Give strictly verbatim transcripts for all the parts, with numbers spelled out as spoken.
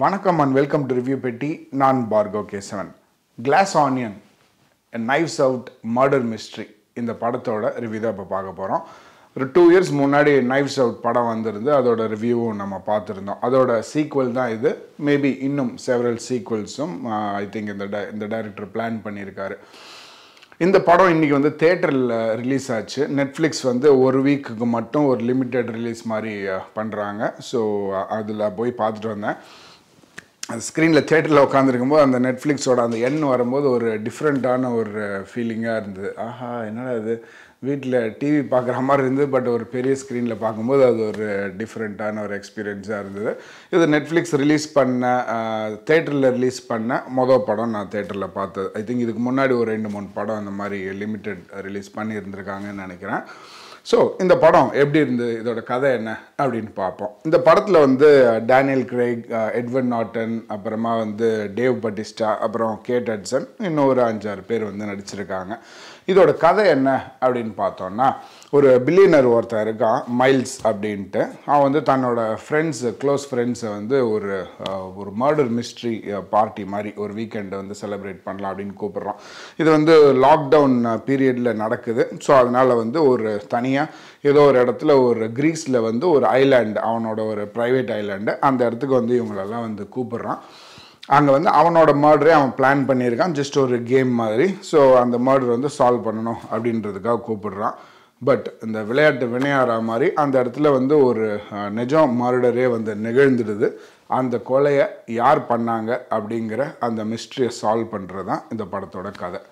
Vanakkam and welcome to Review Petti. நான் பார்கோ Kesavan. Glass Onion, a knives out murder mystery. இந்த படத்தோட review தான் இப்போ பார்க்க போகிறோம். ஒரு டூ இயர்ஸ் முன்னாடி நைவ்ஸ் அவுட் படம் வந்திருந்து அதோட ரிவ்யூவும் நம்ம பார்த்துருந்தோம். அதோட சீக்வல் தான் இது. மேபி இன்னும் செவரல் சீக்வல்ஸும் ஐ திங்க் இந்த ட இந்த டைரக்டர் பிளான் பண்ணியிருக்காரு. இந்த படம் இன்றைக்கி வந்து தேட்டரில் ரிலீஸ் ஆச்சு. நெட்ஃப்ளிக்ஸ் வந்து ஒரு வீக்குக்கு மட்டும் ஒரு லிமிட்டட் ரிலீஸ் மாதிரி பண்ணுறாங்க. ஸோ அதில் போய் பார்த்துட்டு வந்தேன். அந்த ஸ்க்ரீனில் தேட்டரில் உட்காந்துருக்கும்போது அந்த நெட்ஃப்ளிக்ஸோட அந்த எண் வரும்போது ஒரு டிஃப்ரெண்ட்டான ஒரு ஃபீலிங்காக இருந்தது. ஆஹா, என்னடா இது, வீட்டில் டிவி பார்க்குற மாதிரி இருந்தது, பட் ஒரு பெரிய ஸ்க்ரீனில் பார்க்கும்போது அது ஒரு டிஃப்ரெண்ட்டான ஒரு எக்ஸ்பீரியன்ஸாக இருந்தது. இது நெட்ஃப்ளிக்ஸ் ரிலீஸ் பண்ண தேட்டரில் ரிலீஸ் பண்ண மொதல் படம் நான் தேட்டரில் பார்த்தது. ஐ திங்க் இதுக்கு முன்னாடி ஒரு ரெண்டு மூணு படம் அந்த மாதிரி லிமிட்டட் ரிலீஸ் பண்ணியிருந்திருக்காங்கன்னு நினைக்கிறேன். ஸோ இந்த படம் எப்படி இருந்தது, இதோட கதை என்ன அப்படின்னு பார்ப்போம். இந்த படத்தில் வந்து டேனியல் கிரேக், எட்வர்ட் நார்டன், அப்புறமா வந்து டேவ் பட்டிஸ்டா, அப்புறம் கேட் ஹட்சன், இன்னும் ஒரு அஞ்சாறு பேர் வந்து நடிச்சிருக்காங்க. இதோட கதை என்ன அப்படின்னு பார்த்தோன்னா, ஒரு பில்லியனர் ஒருத்தன் இருக்கான், மைல்ஸ் அப்படின்ட்டு. அவன் வந்து தன்னோட ஃப்ரெண்ட்ஸு க்ளோஸ் ஃப்ரெண்ட்ஸை வந்து ஒரு ஒரு மர்டர் மிஸ்ட்ரி பார்ட்டி மாதிரி ஒரு வீக்கெண்டை வந்து செலிப்ரேட் பண்ணலாம் அப்படின்னு கூப்பிட்றான். இது வந்து லாக்டவுன் பீரியடில் நடக்குது. ஸோ அதனால் வந்து ஒரு தனியாக ஏதோ ஒரு இடத்துல ஒரு கிரீஸில் வந்து ஒரு ஐலாண்டு, அவனோட ஒரு ப்ரைவேட் ஐலாண்டு, அந்த இடத்துக்கு வந்து இவங்களெல்லாம் வந்து கூப்பிட்றான். அங்கே வந்து அவனோட மர்டரே அவன் பிளான் பண்ணியிருக்கான், ஜஸ்ட் ஒரு கேம் மாதிரி. ஸோ அந்த மர்டர் வந்து சால்வ் பண்ணணும் அப்படின்றதுக்காக கூப்பிடுறான். பட் இந்த விளையாட்டு வினையாற மாதிரி அந்த இடத்துல வந்து ஒரு நிஜம் மர்டரே வந்து நிகழ்ந்துடுது. அந்த கொலையை யார் பண்ணாங்க அப்படிங்கிற அந்த மிஸ்ட்ரியை சால்வ் பண்ணுறது தான் இந்த படத்தோட கதை.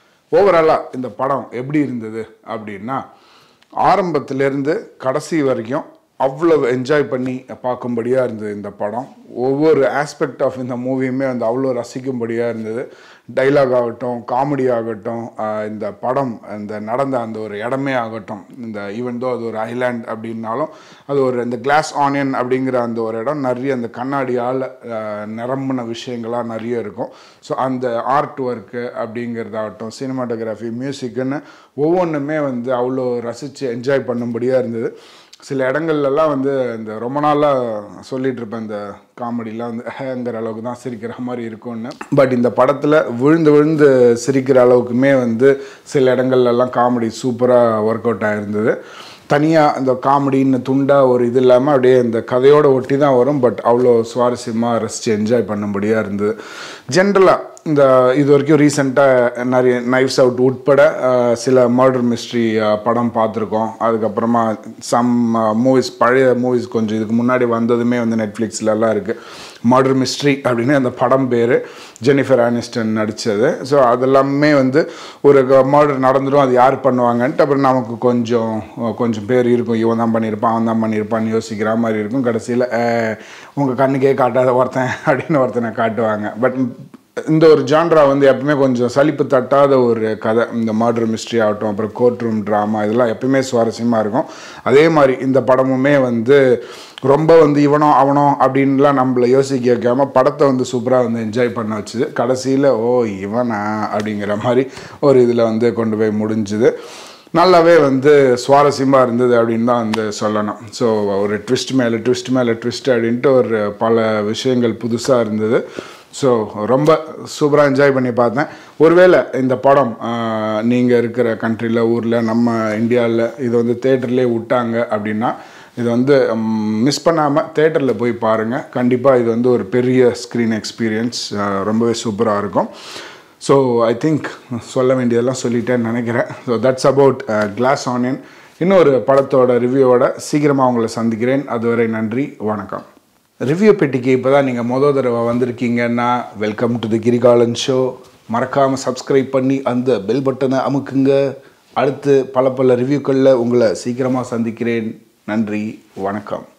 ஓவராலாக இந்த படம் எப்படி இருந்தது அப்படின்னா, ஆரம்பத்திலேருந்து கடைசி வரைக்கும் அவ்வளவு என்ஜாய் பண்ணி பார்க்கும்படியாக இருந்தது இந்த படம். ஒவ்வொரு ஆஸ்பெக்ட் ஆஃப் இந்த மூவியுமே வந்து அவ்வளோ ரசிக்கும்படியாக இருந்தது. டைலாக் ஆகட்டும், காமெடி ஆகட்டும், இந்த படம் இந்த நடந்த அந்த ஒரு இடமே ஆகட்டும், இந்த ஈவன் தோ அது ஒரு ஐலாண்ட் அப்படின்னாலும் அது ஒரு இந்த கிளாஸ் ஆனியன் அப்படிங்கிற அந்த ஒரு இடம் நிறைய அந்த கண்ணாடியால் நிரம்பின விஷயங்களாக நிறைய இருக்கும். ஸோ அந்த ஆர்ட் ஒர்க்கு அப்படிங்கிறதாகட்டும், சினிமாட்டோகிராஃபி, மியூசிக்குன்னு ஒவ்வொன்றுமே வந்து அவ்வளோ ரசித்து என்ஜாய் பண்ணும்படியாக இருந்தது. சில இடங்கள்லாம் வந்து இந்த ரொம்ப நாளாக சொல்லிகிட்டு இருப்பேன், இந்த காமெடிலாம் வந்து ஹேங்கிற அளவுக்கு தான் சிரிக்கிற மாதிரி இருக்கும்னு. பட் இந்த படத்தில் விழுந்து விழுந்து சிரிக்கிற அளவுக்குமே வந்து சில இடங்கள்லாம் காமெடி சூப்பராக ஒர்க் அவுட் ஆகிருந்தது. தனியாக இந்த காமெடின்னு துண்டாக ஒரு இது இல்லாமல் அப்படியே இந்த கதையோடு ஒட்டி தான் வரும். பட் அவ்வளோ சுவாரஸ்யமாக ரசித்து என்ஜாய் பண்ணும்படியாக இருந்தது. ஜென்ரலாக இந்த இது வரைக்கும் ரீசெண்டாக நிறைய நைவ்ஸ் அவுட் உட்பட சில மர்டர் மிஸ்ட்ரி படம் பார்த்துருக்கோம். அதுக்கப்புறமா சம் மூவிஸ், பழைய மூவிஸ் கொஞ்சம் இதுக்கு முன்னாடி வந்ததுமே வந்து நெட்ஃப்ளிக்ஸ்லலாம் இருக்குது. மர்டர் மிஸ்ட்ரி அப்படின்னு அந்த படம் பேர், ஜெனிஃபர் ஆனிஸ்டன் நடித்தது. ஸோ அதெல்லாமே வந்து ஒரு மர்டர் நடந்துடும், அது யார் பண்ணுவாங்கன்ட்டு அப்புறம் நமக்கு கொஞ்சம் கொஞ்சம் பேர் இருக்கும், இவன் தான் பண்ணியிருப்பான், அவன் தான் பண்ணியிருப்பான்னு யோசிக்கிற மாதிரி இருக்கும். கடைசியில் உங்கள் கண்ணுக்கே காட்டாத ஒருத்தன் அப்படின்னு ஒருத்தனை காட்டுவாங்க. பட் இந்த ஒரு ஜான்ரா வந்து எப்பவுமே கொஞ்சம் சலிப்பு தட்டாத ஒரு கதை. இந்த மர்டர் மிஸ்ட்ரி ஆகட்டும், அப்புறம் கோர்ட் ரூம் ட்ராமா, இதெல்லாம் எப்பயுமே சுவாரஸ்யமாக இருக்கும். அதே மாதிரி இந்த படமுமே வந்து ரொம்ப வந்து இவனோ அவனோ அப்படின்லாம் நம்மளை யோசிக்க வைக்காமல் படத்தை வந்து சூப்பராக வந்து என்ஜாய் பண்ண வச்சுது. கடைசியில் ஓ இவனா அப்படிங்கிற மாதிரி ஒரு இதில் வந்து கொண்டு போய் முடிஞ்சுது. நல்லாவே வந்து சுவாரஸ்யமாக இருந்தது அப்படின்னு தான் வந்து சொல்லணும். ஸோ ஒரு ட்விஸ்ட் மேலே ட்விஸ்ட் மேலே ட்விஸ்ட் அப்படின்ட்டு ஒரு பல விஷயங்கள் புதுசாக இருந்தது. ஸோ ரொம்ப சூப்பராக என்ஜாய் பண்ணி பார்த்தேன். ஒருவேளை இந்த படம் நீங்கள் இருக்கிற கண்ட்ரியில், ஊரில், நம்ம இந்தியாவில் இது வந்து தேட்டர்லேயே விட்டாங்க அப்படின்னா இது வந்து மிஸ் பண்ணாமல் தேட்டரில் போய் பாருங்கள். கண்டிப்பாக இது வந்து ஒரு பெரிய ஸ்க்ரீன் எக்ஸ்பீரியன்ஸ், ரொம்பவே சூப்பராக இருக்கும். ஸோ ஐ திங்க் சொல்ல வேண்டியதெல்லாம் சொல்லிட்டேன்னு நினைக்கிறேன். So that's about Glass Onion. இன்னொரு படத்தோட ரிவ்யூவோட சீக்கிரமாக உங்களை சந்திக்கிறேன். அதுவரை நன்றி, வணக்கம். ரிவ்யூ பெட்டிக்கு இப்போ தான் நீங்கள் மொதல் தடவை வந்திருக்கீங்கன்னா welcome to the Kirikalan show. மறக்காமல் சப்ஸ்கிரைப் பண்ணி அந்த பெல் பட்டனை அமுக்குங்க. அடுத்து பல பல ரிவ்யூக்களில் உங்களை சீக்கிரமாக சந்திக்கிறேன். நன்றி, வணக்கம்.